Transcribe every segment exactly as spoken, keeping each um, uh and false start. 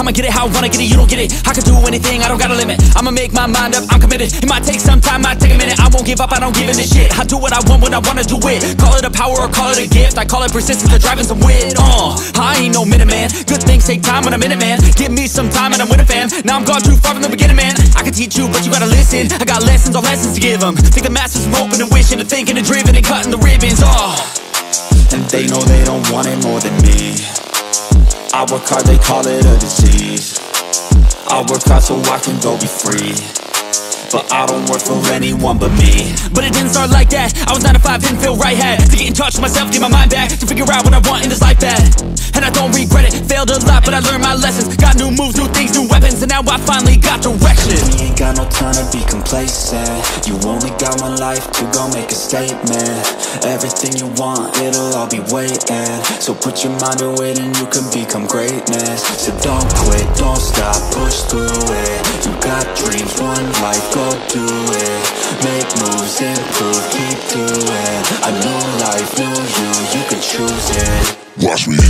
I'ma get it how I wanna get it, you don't get it. I can do anything, I don't got a limit. I'ma make my mind up, I'm committed. It might take some time, might take a minute. I won't give up, I don't give in to shit. I do what I want when I wanna do it. Call it a power or call it a gift. I call it persistence or driving some wit. Uh, I ain't no minute man. Good things take time when I'm in it, man. Give me some time and I'm with a fam. Now I'm gone too far from the beginning, man. I can teach you, but you gotta listen. I got lessons, all lessons to give them. Think the masses from hoping and wishing and thinking and driven and cutting the ribbons. Oh, and they know they don't want it more than me. I work hard, they call it a disease. I work hard so I can go be free, but I don't work for anyone but me. But it didn't start like that. I was nine to five, didn't feel right. Had to get in touch with myself, get my mind back, to figure out what I want in this life bad. And I don't regret it, failed a lot, but I learned my lessons. Got new moves, new things, new weapons, and now I finally got direction. We ain't got no time to be complacent. You only got one life to go make a statement. Everything you want, it'll all be waiting. So put your mind to it and you can become greatness. So don't quit, don't stop, push through it. You got dreams, one life, go do it. Make moves, improve, keep doing. A new life, new you, you can choose it. Watch me.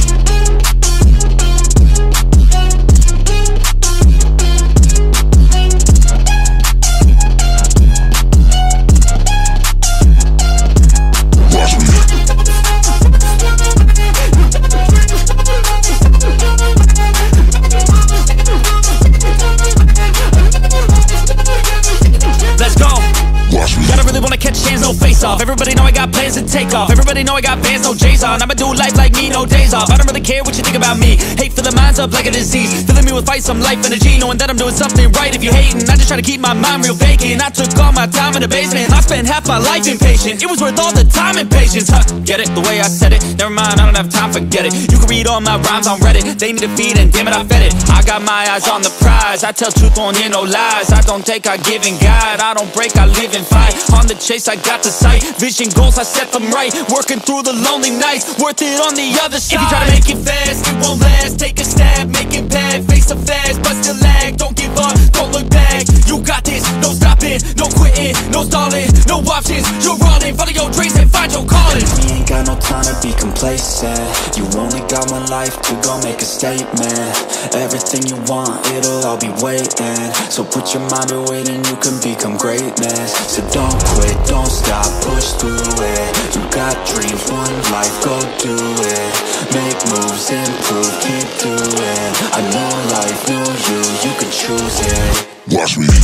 Everybody know I got plans to take off. Everybody know I got bands, no J's on. I'ma do life like me, no days off. I don't really care what you think about me. Hate filling minds up like a disease, filling me with fight, some life energy, knowing that I'm doing something right. If you hating, I just try to keep my mind real vacant. I took all my time in the basement. I spent half my life impatient. It was worth all the time and patience, huh? Get it? The way I said it. Never mind, I don't have time, forget it. You can read all my rhymes on Reddit. They need to feed and damn it, I fed it. I got my eyes on the prize. I tell truth, won't hear no lies. I don't take, I give and guide. I don't break, I live and fight. On the chase, I got the sight. Vision goals, I set them right. Working through the lonely nights, worth it on the other side. If you try to make it fast, it won't last. Take a stab, make it bad. Face the fast, but still lag. Don't give up, don't look back. You got this, no stopping, no quitting, no stalling, no options. You're all in, follow your dreams and find your calling. We ain't got no time to be complacent. You only got one life to go make a statement. Everything you want, it'll all be waiting. So put your mind to it and you can become greatness. So don't quit, don't stop, push through it. You got dreams, one life, go do it. Make moves, improve, keep doing. A new life, new you, you can choose it. Watch me.